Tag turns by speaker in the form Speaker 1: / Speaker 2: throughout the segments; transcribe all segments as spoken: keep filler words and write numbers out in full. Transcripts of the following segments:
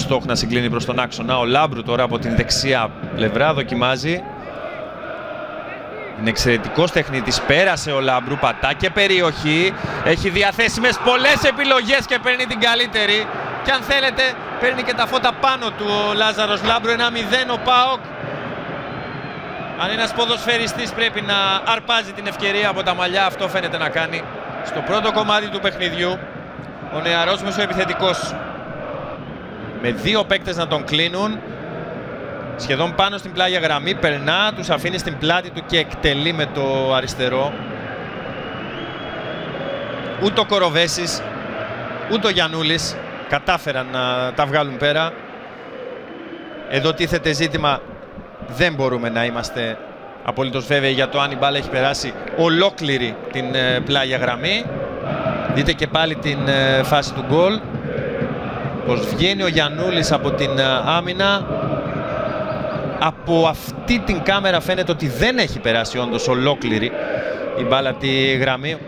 Speaker 1: Στόχ να συγκλίνει προς τον άξονα. Ο Λάμπρου τώρα από την δεξιά πλευρά δοκιμάζει. Είναι εξαιρετικός τεχνίτης. Πέρασε ο Λάμπρου, πατά και περιοχή. Έχει διαθέσιμες πολλές επιλογές και παίρνει την καλύτερη. Και αν θέλετε παίρνει και τα φώτα πάνω του ο Λάζαρος Λάμπρου. ένα μηδέν ο ΠΑΟΚ. Αν ένας ποδοσφαιριστής πρέπει να αρπάζει την ευκαιρία από τα μαλλιά, αυτό φαίνεται να κάνει στο πρώτο κομμάτι του παιχνιδιού ο νεαρός μεσοεπιθετικός. Με δύο παίκτες να τον κλείνουν, σχεδόν πάνω στην πλάγια γραμμή, περνά, τους αφήνει στην πλάτη του και εκτελεί με το αριστερό. Ούτε ο Κοροβέσης, ούτε ο Γιαννούλης κατάφεραν να τα βγάλουν πέρα. Εδώ τίθεται ζήτημα, δεν μπορούμε να είμαστε απολύτως βέβαιοι για το αν η μπάλα έχει περάσει ολόκληρη την πλάγια γραμμή. Δείτε και πάλι την φάση του γκολ. Πως βγαίνει ο Γιαννούλης από την άμυνα. Από αυτή την κάμερα φαίνεται ότι δεν έχει περάσει όντως ολόκληρη η μπάλα από τη γραμμή.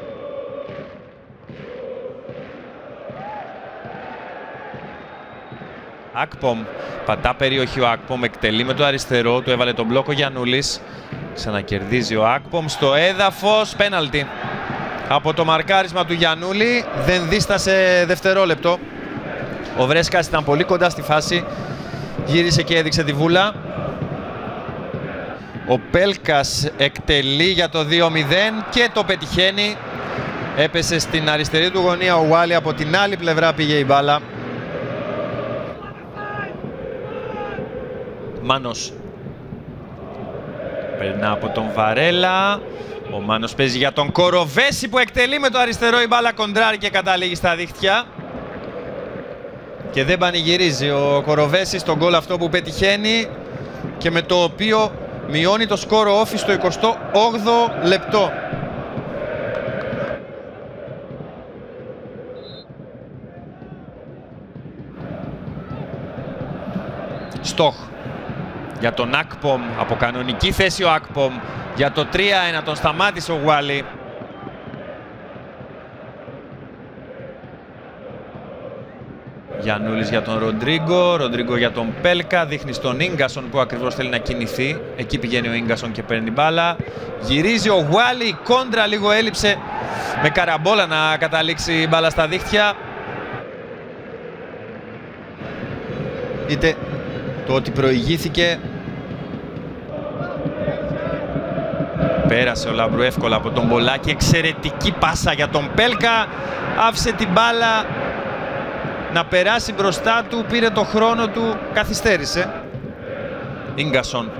Speaker 1: Ακπομ, πατά περιοχή ο Ακπομ, εκτελεί με το αριστερό, του έβαλε τον μπλόκο Γιαννούλης. Ξανακερδίζει ο Ακπομ στο έδαφος, πέναλτι. Από το μαρκάρισμα του Γιαννούλη, δεν δίστασε δευτερόλεπτο. Ο Βρέσκας ήταν πολύ κοντά στη φάση, γύρισε και έδειξε τη βούλα. Ο Πέλκας εκτελεί για το δύο μηδέν και το πετυχαίνει. Έπεσε στην αριστερή του γωνία ο Γουάλι, από την άλλη πλευρά πήγε η μπάλα. Μάνος περνά από τον Βαρέλα. Ο Μάνος παίζει για τον Κοροβέση που εκτελεί με το αριστερό, η μπάλα κοντράρει και καταλήγει στα δίχτυα. Και δεν πανηγυρίζει ο Κοροβέσης τον γκολ αυτό που πετυχαίνει και με το οποίο μειώνει το σκόρο όφι στο εικοστό όγδοο λεπτό. Στόχ για τον Ακπομ, από κανονική θέση ο Ακπομ, για το τρία ένα, τον σταμάτησε ο Γουάλι. Γιαννούλης για τον Ροντρίγκο, Ροντρίγκο για τον Πέλκα, δείχνει στον Ίγκασον που ακριβώς θέλει να κινηθεί. Εκεί πηγαίνει ο Ίγκασον και παίρνει μπάλα. Γυρίζει ο Γουάλι, η κόντρα λίγο έλειψε με καραμπόλα να καταλήξει η μπάλα στα δίχτυα. Είτε το ότι προηγήθηκε. Πέρασε ο Λάμπρου εύκολα από τον Μπολάκη, εξαιρετική πάσα για τον Πέλκα. Άφησε την μπάλα να περάσει μπροστά του, πήρε το χρόνο του, καθυστέρησε. Ίγκασον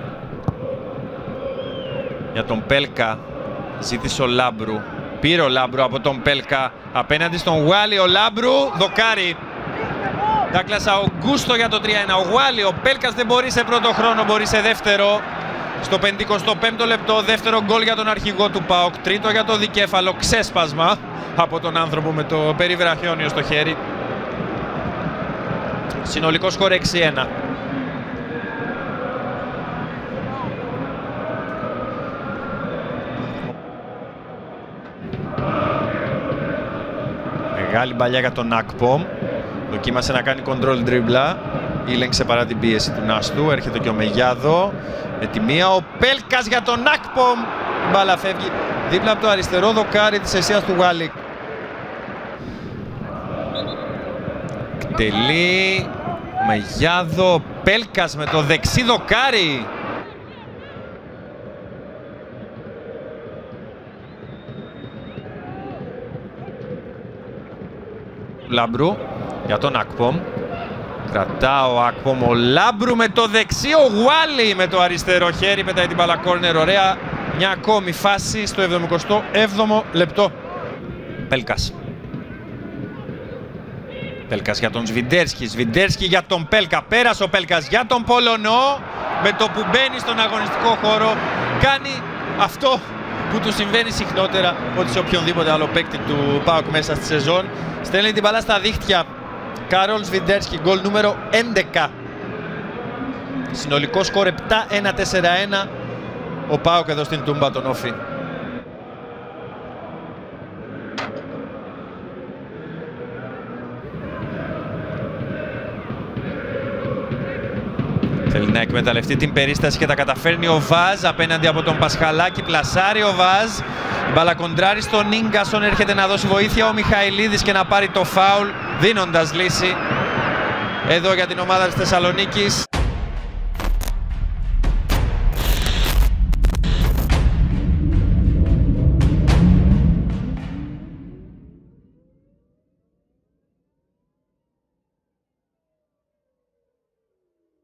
Speaker 1: για τον Πέλκα, ζήτησε ο Λάμπρου. Πήρε ο Λάμπρου από τον Πέλκα απέναντι στον Γουάλι, ο Λάμπρου δοκάρει. Ντάκλας Αουγκούστο για το τρία ένα. Ο Γουάλι, ο Πέλκας δεν μπορεί σε πρώτο χρόνο, μπορεί σε δεύτερο. Στο πενηκοστό πέμπτο λεπτό, δεύτερο γκολ για τον αρχηγό του ΠΑΟΚ. Τρίτο για το δικέφαλο, ξέσπασμα από τον άνθρωπο με το περιβραχιόνιο στο χέρι. Συνολικό σκορ έξι ένα. Μεγάλη μπαλιά για τον Ακπομ. Δοκίμασε να κάνει control ντρίμπλα. Ήλεγξε παρά την πίεση του Νάστου. Έρχεται και ο Μεγιάδο με τη μία. Ο Πέλκας για τον Ακπομ. Η μπάλα φεύγει δίπλα από το αριστερό δοκάρι της αιστείας του Γουάλι. Εκτελεί ο Μεγιάδο. Πέλκας με το δεξί δοκάρι. Λάμπρου για τον Ακπομ. Κρατά ο Ακπομ, ο Λάμπρου με το δεξί, ο Γουάλι με το αριστερό χέρι. Πετάει την μπάλα κόρνερ, ωραία. Μια ακόμη φάση στο εβδομηκοστό έβδομο λεπτό. Πέλκας. Πέλκας για τον Σβιντέρσκι, Σβιντέρσκι για τον Πέλκα. Πέρασε ο Πέλκας για τον Πολωνό. Με το που μπαίνει στον αγωνιστικό χώρο κάνει αυτό που του συμβαίνει συχνότερα ότι σε οποιονδήποτε άλλο παίκτη του ΠΑΟΚ μέσα στη σεζόν. Στέλνει την μπάλα στα δίχτυα. Κάρολ Σβιντέρσκι, γκολ νούμερο έντεκα. Συνολικό σκορ επτά ένα τέσσερα ένα. Ο ΠΑΟΚ εδώ στην Τούμπα τον όφι. Θέλει να εκμεταλλευτεί την περίσταση και τα καταφέρνει ο Βάζ απέναντι από τον Πασχαλάκη. Πλασάρει ο Βάζ. Μπάλα κοντράρει στον Ίγκασον. Έρχεται να δώσει βοήθεια ο Μιχαηλίδης και να πάρει το φάουλ, δίνοντας λύση εδώ για την ομάδα της Θεσσαλονίκης.